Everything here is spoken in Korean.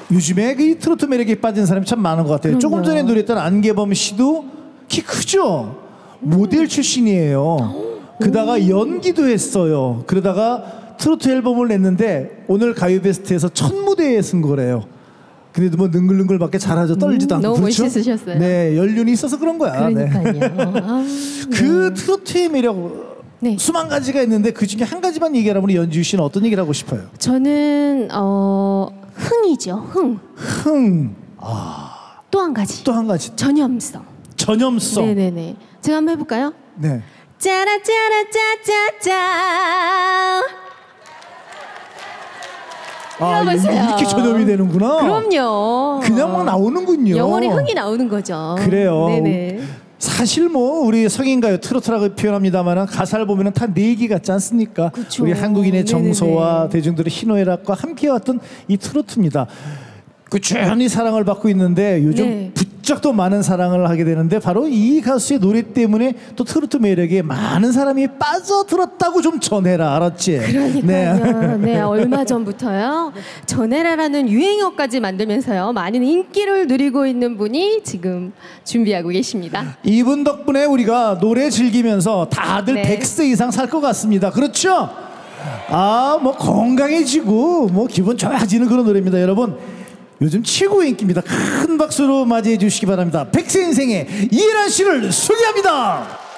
요즘에 그 트로트 매력에 빠진 사람이 참 많은 것 같아요. 그럼요. 조금 전에 노래했던 안개범 씨도 키 크죠? 모델 출신이에요. 그러다가 연기도 했어요. 그러다가 트로트 앨범을 냈는데 오늘 가요베스트에서 첫 무대에 쓴 거래요. 근데도 뭐 능글능글밖에 잘하죠. 떨지도 않고. 너무 그렇죠? 멋있으셨어요. 네, 연륜이 있어서 그런 거야. 그러니까요. 네. 그 트로트의 매력 네. 수만 가지가 있는데 그 중에 한 가지만 얘기하라면 우리 연지우 씨는 어떤 얘기를 하고 싶어요? 저는 흥이죠. 흥. 흥. 또 한 가지. 또 한 가지. 전염성. 전염성. 네네네. 제가 한번 해볼까요? 네. 짜라짜라짜짜짜. 들어보세요. 이렇게 전염이 되는구나. 그럼요. 그냥 막 나오는군요. 영원히 흥이 나오는 거죠. 그래요. 네네. 사실 뭐 우리 성인가요 트로트라고 표현합니다만 가사를 보면은 다 내기 같지 않습니까? 그쵸. 우리 한국인의 정서와 네네네. 대중들의 희노애락과 함께왔던 이 트로트입니다. 꾸준히 사랑을 받고 있는데 요즘 네. 부쩍 더 많은 사랑을 하게 되는데 바로 이 가수의 노래 때문에 또 트로트 매력에 많은 사람이 빠져들었다고 좀 전해라. 알았지? 그러니까요. 네, 얼마 전부터요. 전해라라는 유행어까지 만들면서요. 많은 인기를 누리고 있는 분이 지금 준비하고 계십니다. 이분 덕분에 우리가 노래 즐기면서 다들 네. 100세 이상 살 것 같습니다. 그렇죠? 뭐 건강해지고 뭐 기분 좋아지는 그런 노래입니다. 여러분 요즘 최고의 인기입니다. 큰 박수로 맞이해 주시기 바랍니다. 100세 인생의 이혜란 씨를 소개합니다.